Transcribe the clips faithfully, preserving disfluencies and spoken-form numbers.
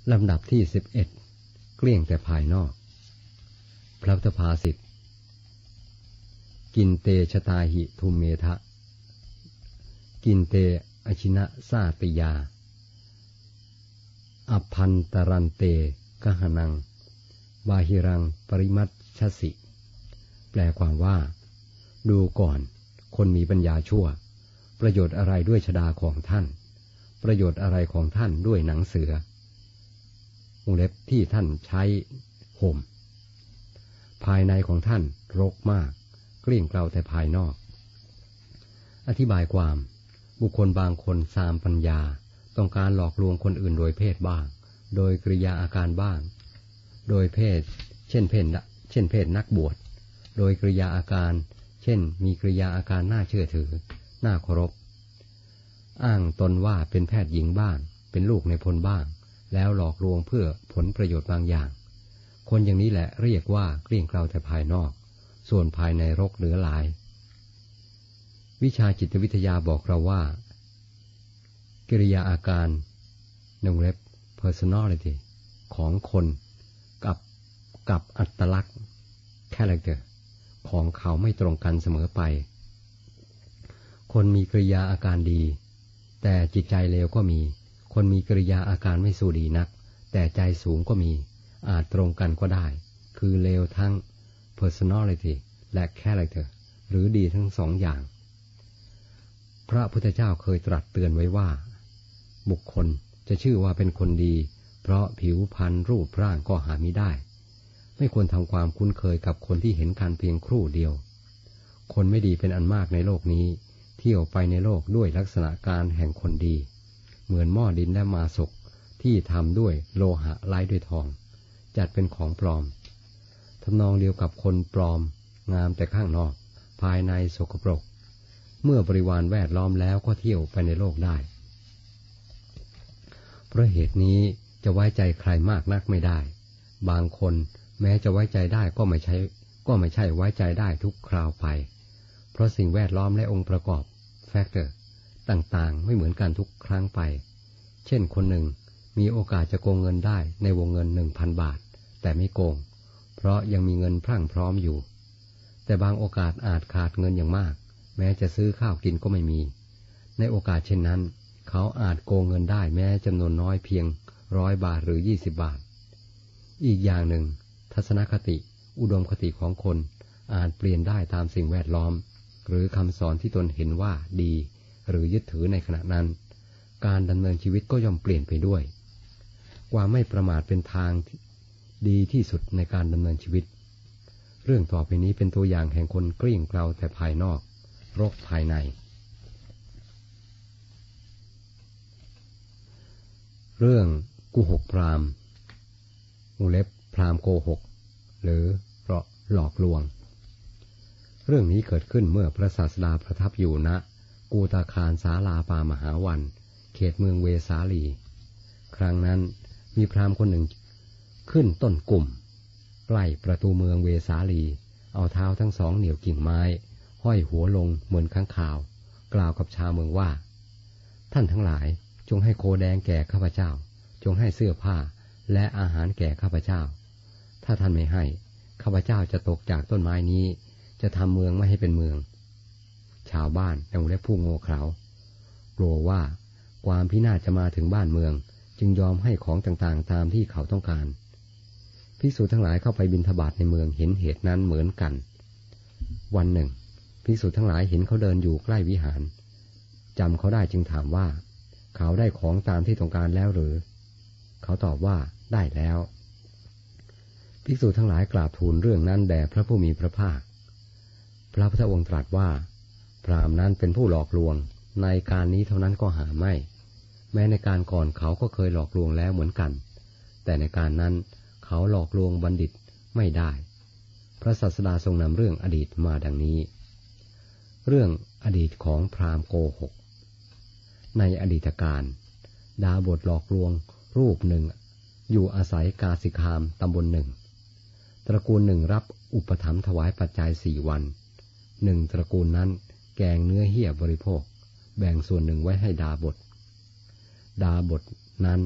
ลำดับที่สิบเอ็ดเกลี้ยงแต่ภายนอกพระพุทธภาษิตกินเตชตาหิทุมเมทะกินเตอชินะสาติยาอภันตรันเตกหนังบาหิรังปริมัชชสิ แปลความว่าดูก่อนคนมีปัญญาชั่วประโยชน์อะไรด้วยชฎาของท่านประโยชน์อะไรของท่านด้วยหนังเสือวงเล็บที่ท่านใช้ห่มภายในของท่านรกมากเกลี้ยงเกลาแต่ภายนอกอธิบายความบุคคลบางคนซามปัญญาต้องการหลอกลวงคนอื่นโดยเพศบ้างโดยกริยาอาการบ้างโดยเพศเช่นเพศเช่นเพศนักบวชโดยกริยาอาการเช่นมีกริยาอาการน่าเชื่อถือน่าเคารพอ้างตนว่าเป็นแพทย์หญิงบ้างเป็นลูกในพลบ้างแล้วหลอกลวงเพื่อผลประโยชน์บางอย่างคนอย่างนี้แหละเรียกว่าเกลี้ยงเกลาแต่ภายนอกส่วนภายในรกเหลือหลายวิชาจิตวิทยาบอกเราว่ากิริยาอาการในวงเล็บ personality ของคนกับกับอัตลักษณ์ character ของเขาไม่ตรงกันเสมอไปคนมีกริยาอาการดีแต่จิตใจเลวก็มีคนมีกริยาอาการไม่สู้ดีนักแต่ใจสูงก็มีอาจตรงกันก็ได้คือเลวทั้ง personality และ character หรือดีทั้งสองอย่างพระพุทธเจ้าเคยตรัสเตือนไว้ว่าบุคคลจะชื่อว่าเป็นคนดีเพราะผิวพรรณรูปร่างก็หามิได้ไม่ควรทำความคุ้นเคยกับคนที่เห็นกันเพียงครู่เดียวคนไม่ดีเป็นอันมากในโลกนี้เที่ยวไปในโลกด้วยลักษณะการแห่งคนดีเหมือนหม้อดินและมาสกที่ทำด้วยโลหะไล้ด้วยทองจัดเป็นของปลอมทำนองเดียวกับคนปลอมงามแต่ข้างนอกภายในสกปรกเมื่อบริวารแวดล้อมแล้วก็เที่ยวไปในโลกได้เพราะเหตุนี้จะไว้ใจใครมากนักไม่ได้บางคนแม้จะไว้ใจได้ก็ไม่ใช่ก็ไม่ใช่ไว้ใจได้ทุกคราวไปเพราะสิ่งแวดล้อมและองค์ประกอบแฟกเตอร์ต่างๆไม่เหมือนกันทุกครั้งไปเช่นคนหนึ่งมีโอกาสจะโกงเงินได้ในวงเงิน หนึ่งพัน บาทแต่ไม่โกงเพราะยังมีเงินพรั่งพร้อมอยู่แต่บางโอกาสอาจขาดเงินอย่างมากแม้จะซื้อข้าวกินก็ไม่มีในโอกาสเช่นนั้นเขาอาจโกงเงินได้แม้จำนวนน้อยเพียงร้อยบาทหรือยี่สิบบาทอีกอย่างหนึ่งทัศนคติอุดมคติของคนอาจเปลี่ยนได้ตามสิ่งแวดล้อมหรือคำสอนที่ตนเห็นว่าดีหรือยึดถือในขณะนั้นการดำเนินชีวิตก็ย่อมเปลี่ยนไปด้วยความไม่ประมาทเป็นทางดีที่สุดในการดำเนินชีวิตเรื่องต่อไปนี้เป็นตัวอย่างแห่งคนเกลี้ยงเกลาแต่ภายนอกรกภายในเรื่องกุหกพราหมณ์วงเล็บพราหมณ์โกหกหรือหลอกลวงเรื่องนี้เกิดขึ้นเมื่อพระศาสดาประทับอยู่ณกูตาคารศาลาปามหาวันเขตเมืองเวสาลีครั้งนั้นมีพราหมณ์คนหนึ่งขึ้นต้นกุ่มใกล้ประตูเมืองเวสาลีเอาเท้าทั้งสองเหนี่ยวกิ่งไม้ห้อยหัวลงเหมือนข้างข่าวกล่าวกับชาวเมืองว่าท่านทั้งหลายจงให้โคแดงแก่ข้าพเจ้าจงให้เสื้อผ้าและอาหารแก่ข้าพเจ้าถ้าท่านไม่ให้ข้าพเจ้าจะตกจากต้นไม้นี้จะทำเมืองไม่ให้เป็นเมืองชาวบ้านยังเล็บผู้โง่เขลากลัวว่าความพินาศจะมาถึงบ้านเมืองจึงยอมให้ของต่างๆตามที่เขาต้องการภิกษุทั้งหลายเข้าไปบิณฑบาตในเมืองเห็นเหตุนั้นเหมือนกันวันหนึ่งภิกษุทั้งหลายเห็นเขาเดินอยู่ใกล้วิหารจำเขาได้จึงถามว่าเขาได้ของตามที่ต้องการแล้วหรือเขาตอบว่าได้แล้วภิกษุทั้งหลายกราบทูลเรื่องนั้นแด่พระผู้มีพระภาคพระพุทธองค์ตรัสว่าพราหมณ์นั้นเป็นผู้หลอกลวงในการนี้เท่านั้นก็หาไม่แม้ในการก่อนเขาก็เคยหลอกลวงแล้วเหมือนกันแต่ในการนั้นเขาหลอกลวงบัณฑิตไม่ได้พระศาสดาทรงนำเรื่องอดีตมาดังนี้เรื่องอดีตของพราหมณ์โกหกในอดีตการดาบทหลอกลวงรูปหนึ่งอยู่อาศัยกาสิคามตำบลหนึ่งตระกูลหนึ่งรับอุปถัมภ์ถวายปัจจัยสี่วันหนึ่งตระกูลนั้นแกงเนื้อเหี้ยบริโภคแบ่งส่วนหนึ่งไว้ให้ดาบทดาบทนั้น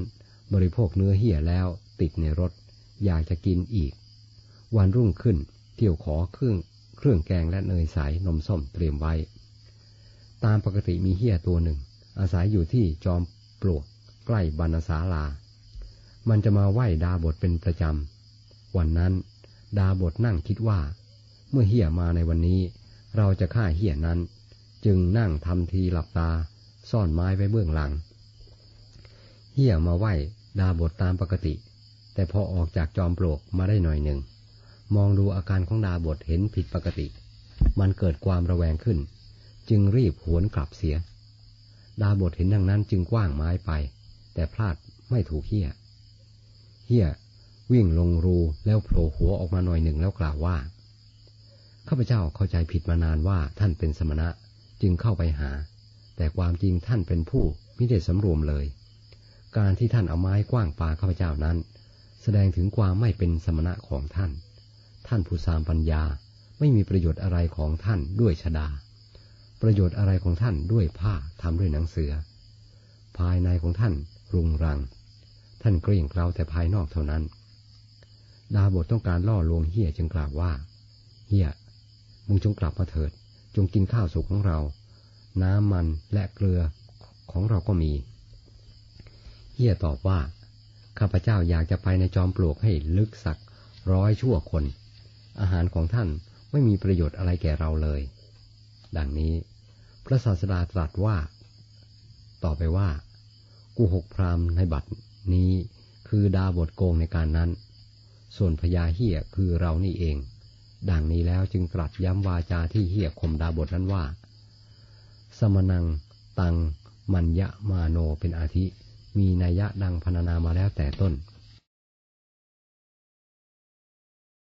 บริโภคเนื้อเหี้ยแล้วติดในรถอยากจะกินอีกวันรุ่งขึ้นเที่ยวขอเครื่องเครื่องแกงและเนยใสนมส้มเตรียมไว้ตามปกติมีเหี้ยตัวหนึ่งอาศัยอยู่ที่จอมปลวกใกล้บรรณศาลามันจะมาไหว้ดาบทเป็นประจำวันนั้นดาบทนั่งคิดว่าเมื่อเหี้ยมาในวันนี้เราจะฆ่าเหี้ยนั้นจึงนั่งทำทีหลับตาซ่อนไม้ไว้เบื้องหลังเหี้ยมาไหว้ดาบทตามปกติแต่พอออกจากจอมปลวกมาได้หน่อยหนึ่งมองดูอาการของดาบทเห็นผิดปกติมันเกิดความระแวงขึ้นจึงรีบหวนกลับเสียดาบทเห็นดังนั้นจึงกว้างไม้ไปแต่พลาดไม่ถูกเหี้ยเหี้ยวิ่งลงรูแล้วโผล่หัวออกมาหน่อยหนึ่งแล้วกล่าวว่าข้าพเจ้าเข้าใจผิดมานานว่าท่านเป็นสมณะจึงเข้าไปหาแต่ความจริงท่านเป็นผู้มิได้สำรวมเลยการที่ท่านเอาไม้กว้างปาข้าพเจ้านั้นแสดงถึงความไม่เป็นสมณะของท่านท่านผู้สามปัญญาไม่มีประโยชน์อะไรของท่านด้วยชฎาประโยชน์อะไรของท่านด้วยผ้าทำด้วยหนังเสือภายในของท่านรุงรังท่านเกลี้ยงเกลาแต่ภายนอกเท่านั้นดาบทต้องการล่อลวงเหี้ยจึงกล่าวว่าเหี้ยมึงจงกลับมาเถิดจงกินข้าวสุกของเราน้ำมันและเกลือของเราก็มีเหี้ยตอบว่าข้าพเจ้าอยากจะไปในจอมปลวกให้ลึกสักร้อยชั่วคนอาหารของท่านไม่มีประโยชน์อะไรแก่เราเลยดังนี้พระศาสดาตรัสว่าต่อไปว่ากูหกพราหมณ์ในบัดนี้คือดาบทโกงในการนั้นส่วนพญาเหี้ยคือเรานี่เองดังนี้แล้วจึงตรัสย้ำวาจาที่เหี้ยข่มดาบทนั้นว่าสมนังตังมัญญมาโนเป็นอาทิมีนัยยะดังพรรณนามาแล้วแต่ต้น